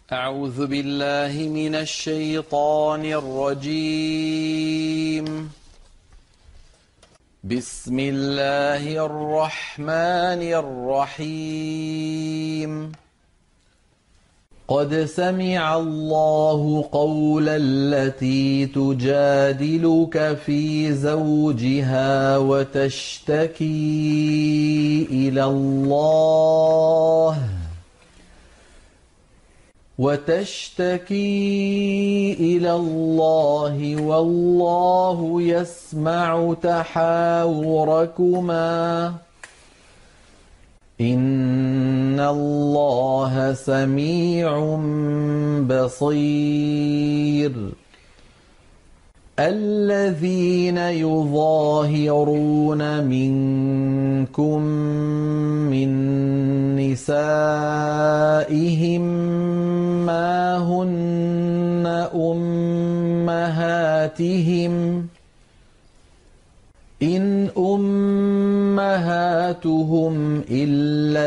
أعوذ بالله من الشيطان الرجيم. بسم الله الرحمن الرحيم. قد سمع الله قول التي تجادلك في زوجها وتشتكي إلى الله والله يسمع تحاوركما إن الله سميع بصير. الذين يظاهرون منكم من نسائهم ما هن أمهاتهم إن أمهاتهم إلا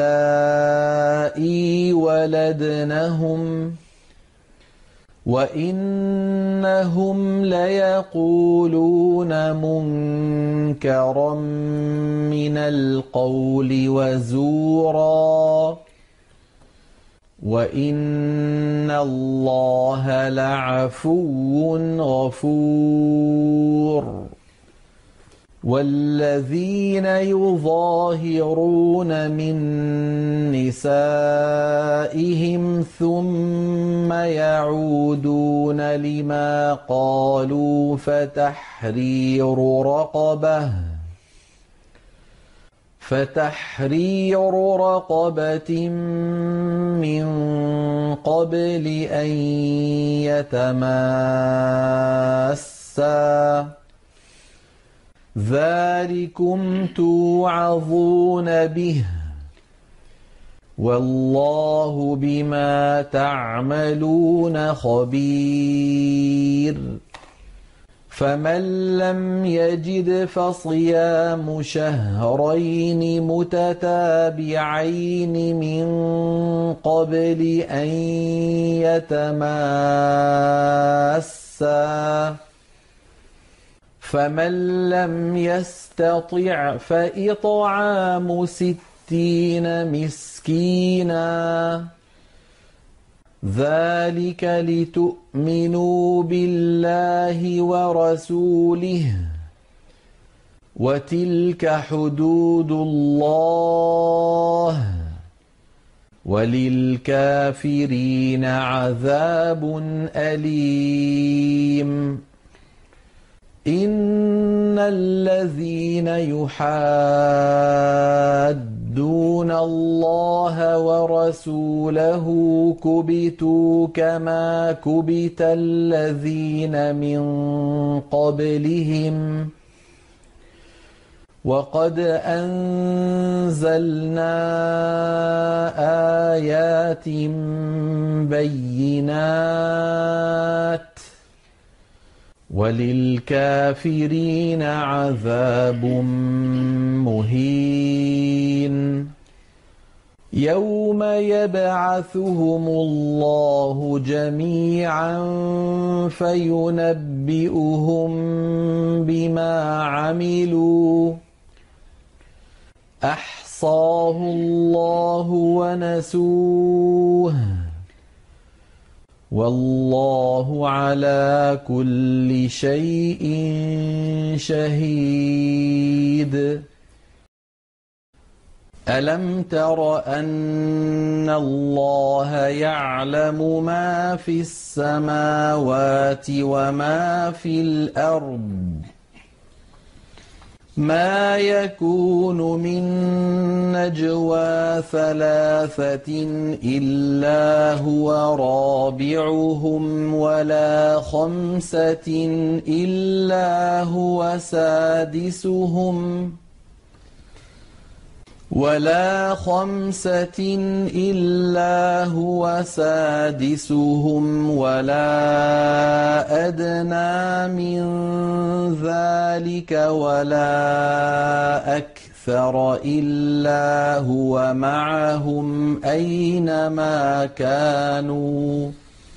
اللائي ولدنهم وإنهم ليقولون منكرا من القول وزورا وإن الله لعفو غفور. والذين يظاهرون من نسائهم فتحرير يعودون لما قالوا فتحرير رقبة من قبل أن يتماسا ذلكم توعظون به والله بما تعملون خبير. فمن لم يجد فصيام شهرين متتابعين من قبل أن يتماسا فمن لم يستطع فإطعام 60 مسكينا ذلك لتؤمنوا بالله ورسوله وتلك حدود الله وللكافرين عذاب أليم. إن الذين يحادون الله ورسوله كبتوا كما كبت الذين من قبلهم وقد أنزلنا آيات بينات وللكافرين عذاب مهين. يوم يبعثهم الله جميعا فينبئهم بما عملوا أحصاه الله ونسوه والله على كل شيء شهيد. ألم تر أن الله يعلم ما في السماوات وما في الأرض ما يكون من نجوى 3 إلا هو رابعهم ولا 5 إلا هو سادسهم ولا أدنى من ذلك ولا أكثر أكثر إلا هو معهم أينما كانوا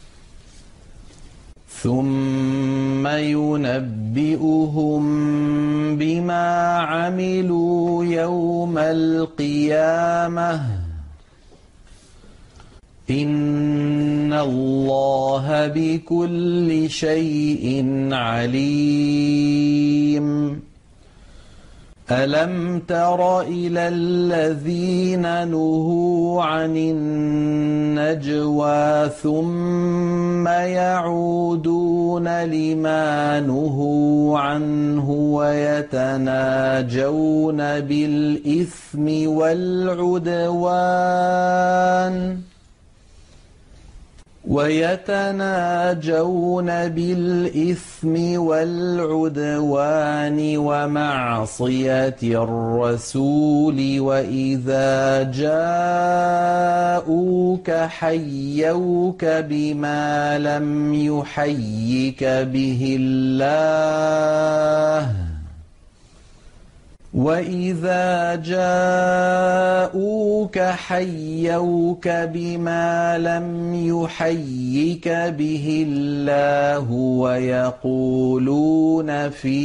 ثم ينبئهم بما عملوا يوم القيامة إن الله بكل شيء عليم ألم تر إلى الذين نهوا عن النجوى ثم يعودون لما نهوا عنه ويتناجون بالإثم والعدوان ومعصية الرسول وإذا جاءوك حيوك بما لم يحيك به الله ويقولون في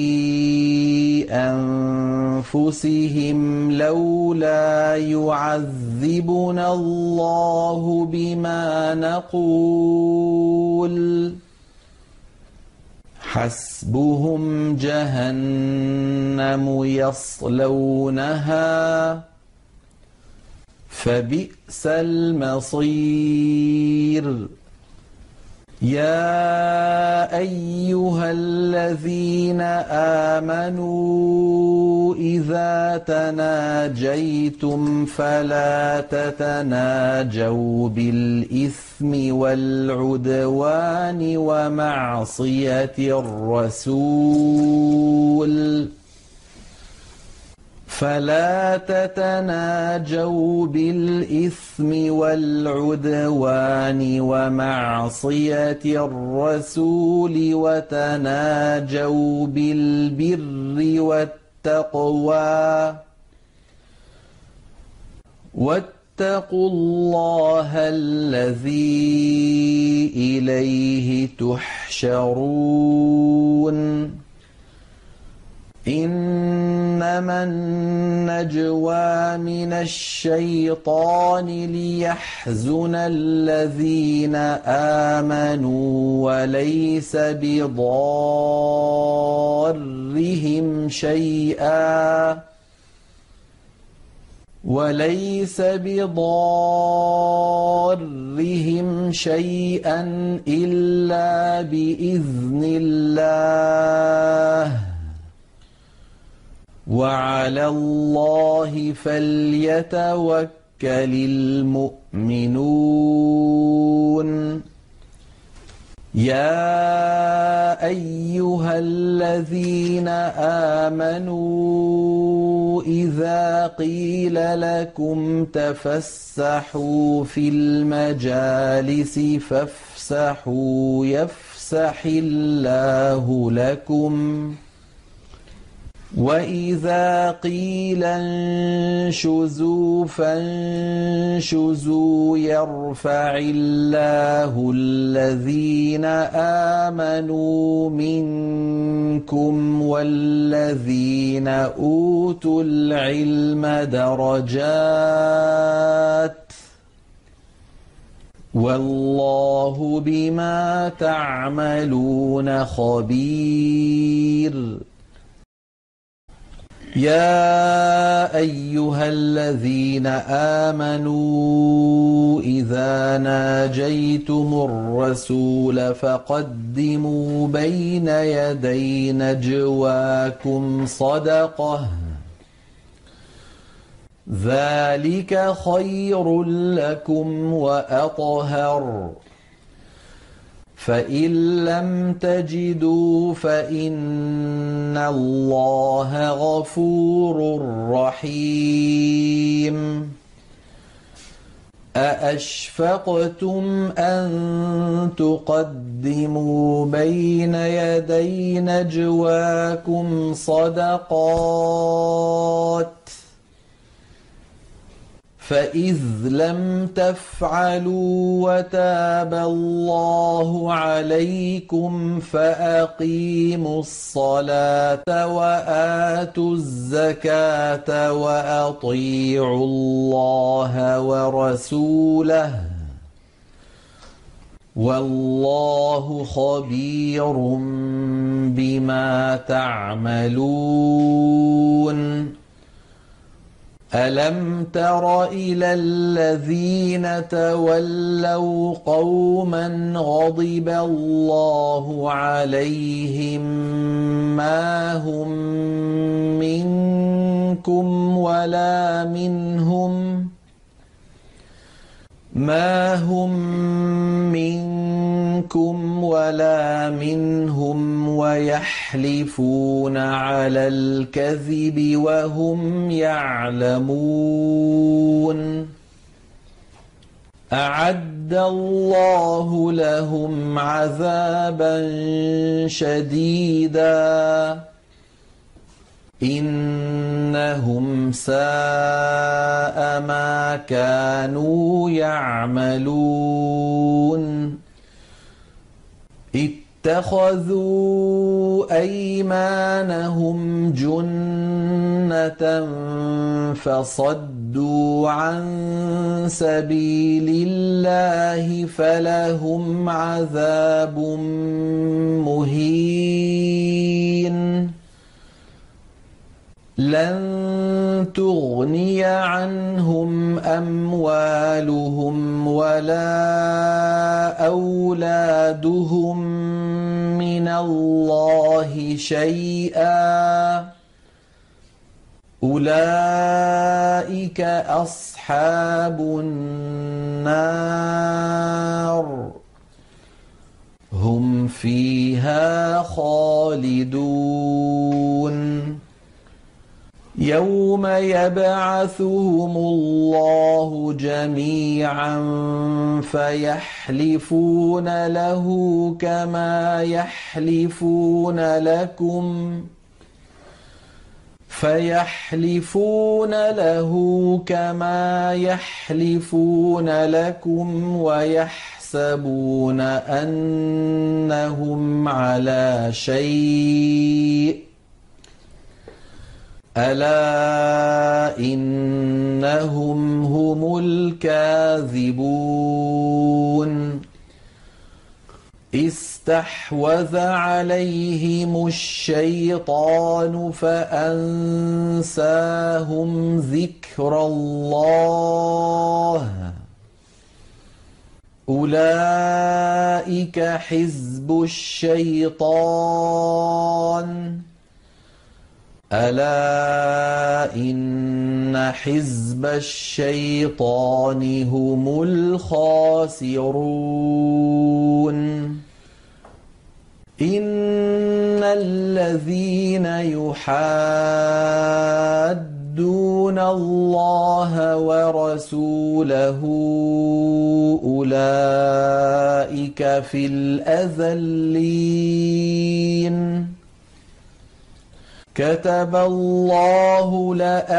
أنفسهم لولا يعذبنا الله بما نقول حسبهم جهنم يصلونها فبئس المصير يا أيها الذين آمنوا إذا تناجيتم فلا تتناجوا بالإثم والعدوان ومعصية الرسول وتناجوا بالبر والتقوى واتقوا الله الذي إليه تحشرون إنما النجوى من الشيطان ليحزن الذين آمنوا وليس بضارهم شيئا إلا بإذن الله وعلى الله فليتوكل المؤمنون يا أيها الذين آمنوا إذا قيل لكم تفسحوا في المجالس فافسحوا يفسح الله لكم وإذا قيل انشزوا فانشزوا يرفع الله الذين آمنوا منكم والذين أوتوا العلم درجات والله بما تعملون خبير يا أيها الذين آمنوا إذا ناجيتم الرسول فقدموا بين يدي نجواكم صدقة ذلك خير لكم وأطهر فإن لم تجدوا فإن الله غفور رحيم أأشفقتم أن تقدموا بين يدي نجواكم صدقات فإذ لم تفعلوا وتاب الله عليكم فأقيموا الصلاة وآتوا الزكاة وأطيعوا الله ورسوله والله خبير بما تعملون ألم تر إلى الذين تولوا قوما غضب الله عليهم ما هم منكم ولا منهم ويحلفون على الكذب وهم يعلمون أعد الله لهم عذابا شديدا إنهم ساء ما كانوا يعملون اتخذوا أيمانهم جنة فصدوا عن سبيل الله فلهم عذاب مهين لن تغني عنهم أموالهم ولا أولادهم من الله شيئا أولئك أصحاب النار هم فيها خالدون يوم يبعثهم الله جميعا فيحلفون له كما يحلفون لكم ويحسبون أنهم على شيء ألا إنهم هم الكاذبون استحوذ عليهم الشيطان فأنساهم ذكر الله أولئك حزب الشيطان ألا إن حزب الشيطان هم الخاسرون إن الذين يحادون الله ورسوله أولئك في الأذلين كتب الله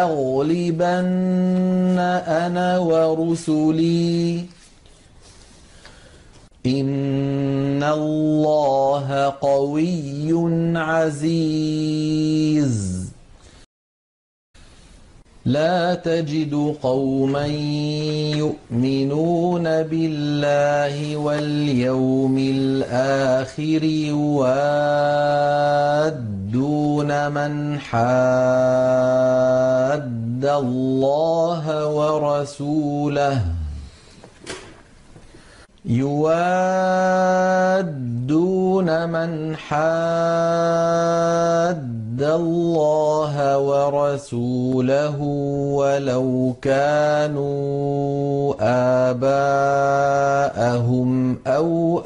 لأغلبن أنا ورسلي إن الله قوي عزيز لا تجد قوما يؤمنون بالله واليوم الآخر يوادون من حاد الله ورسوله ولو كانوا آباءهم أو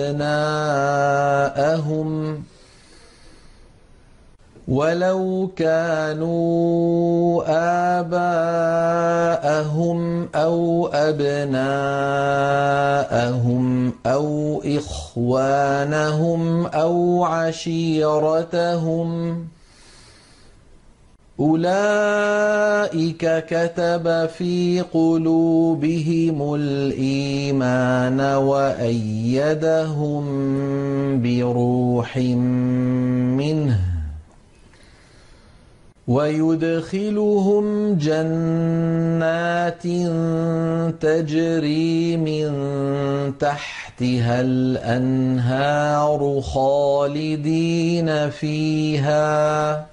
أبناءهم أو إخوانهم أو عشيرتهم أولئك كتب في قلوبهم الإيمان وأيدهم بروح منه ويدخلهم جنات تجري من تحتها الأنهار خالدين فيها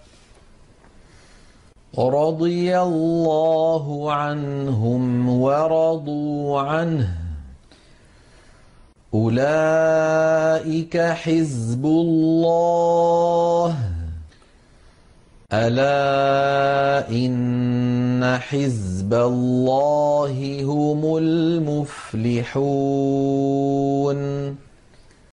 رضي الله عنهم ورضوا عنه أولئك حزب الله ألا إن حزب الله هم المفلحون